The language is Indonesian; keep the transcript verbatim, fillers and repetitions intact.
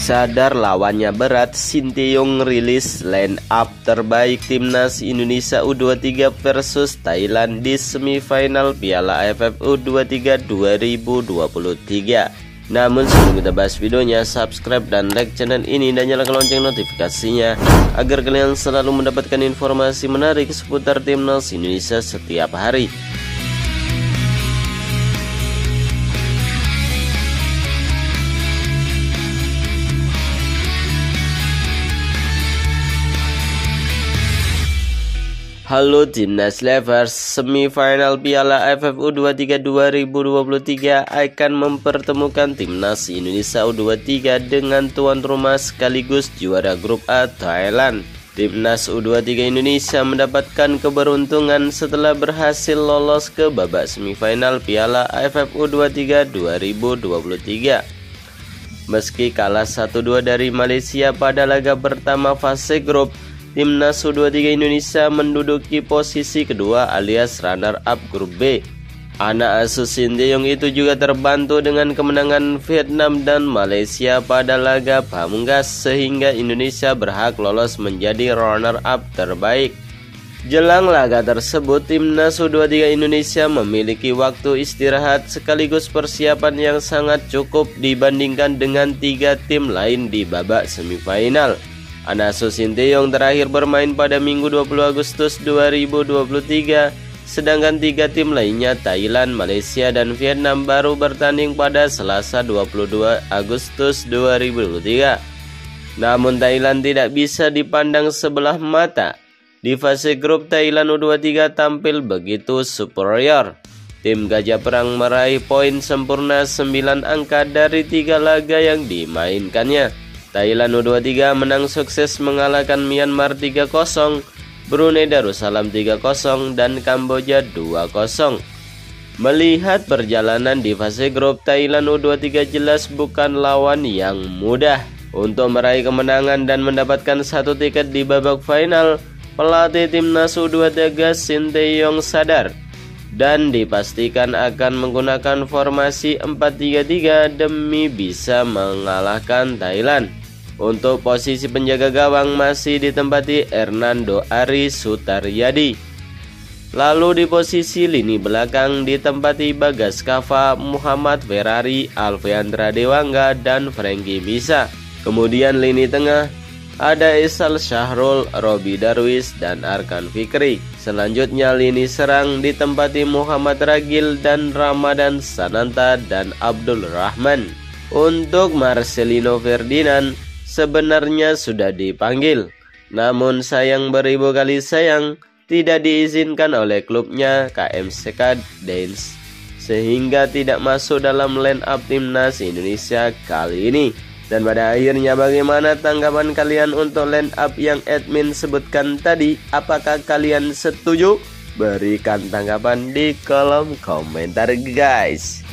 Sadar lawannya berat, Sinteyong rilis line up terbaik timnas Indonesia U dua puluh tiga versus Thailand di semifinal Piala A F F U dua puluh tiga dua ribu dua puluh tiga. Namun sebelum kita bahas videonya, subscribe dan like channel ini dan nyalakan lonceng notifikasinya agar kalian selalu mendapatkan informasi menarik seputar timnas Indonesia setiap hari. Halo Timnas Lovers, semifinal Piala A F F U dua puluh tiga dua ribu dua puluh tiga akan mempertemukan Timnas Indonesia U dua puluh tiga dengan tuan rumah sekaligus juara grup A Thailand. Timnas U dua puluh tiga Indonesia mendapatkan keberuntungan setelah berhasil lolos ke babak semifinal Piala A F F U dua puluh tiga dua ribu dua puluh tiga. Meski kalah satu dua dari Malaysia pada laga pertama fase grup, Timnas U dua puluh tiga Indonesia menduduki posisi kedua alias runner up grup B. Anak asuh Sinteyong itu juga terbantu dengan kemenangan Vietnam dan Malaysia pada laga pamungkas sehingga Indonesia berhak lolos menjadi runner up terbaik. Jelang laga tersebut, Timnas U dua puluh tiga Indonesia memiliki waktu istirahat sekaligus persiapan yang sangat cukup dibandingkan dengan tiga tim lain di babak semifinal. Anak asuh Sinteyong terakhir bermain pada Minggu dua puluh Agustus dua ribu dua puluh tiga, sedangkan tiga tim lainnya Thailand, Malaysia, dan Vietnam baru bertanding pada Selasa dua puluh dua Agustus dua ribu dua puluh tiga. Namun Thailand tidak bisa dipandang sebelah mata. Di fase grup, Thailand U dua puluh tiga tampil begitu superior. Tim Gajah Perang meraih poin sempurna sembilan angka dari tiga laga yang dimainkannya. Thailand U dua puluh tiga menang sukses mengalahkan Myanmar tiga kosong, Brunei Darussalam tiga kosong, dan Kamboja dua kosong. Melihat perjalanan di fase grup, Thailand U dua puluh tiga jelas bukan lawan yang mudah. Untuk meraih kemenangan dan mendapatkan satu tiket di babak final, pelatih timnas U dua puluh tiga Sinteyong sadar dan dipastikan akan menggunakan formasi empat tiga tiga demi bisa mengalahkan Thailand. Untuk posisi penjaga gawang masih ditempati Hernando Ari Sutaryadi. Lalu di posisi lini belakang ditempati Bagas Kava, Muhammad Ferrari, Alfeandra Dewangga, dan Frankie Misa. Kemudian lini tengah ada Isal Syahrul, Robi Darwis, dan Arkan Fikri. Selanjutnya lini serang ditempati Muhammad Ragil dan Ramadan Sananta dan Abdul Rahman. Untuk Marcelino Ferdinand sebenarnya sudah dipanggil, namun sayang beribu kali sayang tidak diizinkan oleh klubnya K M C K Dance sehingga tidak masuk dalam line up timnas Indonesia kali ini. Dan pada akhirnya bagaimana tanggapan kalian untuk line up yang admin sebutkan tadi? Apakah kalian setuju? Berikan tanggapan di kolom komentar guys.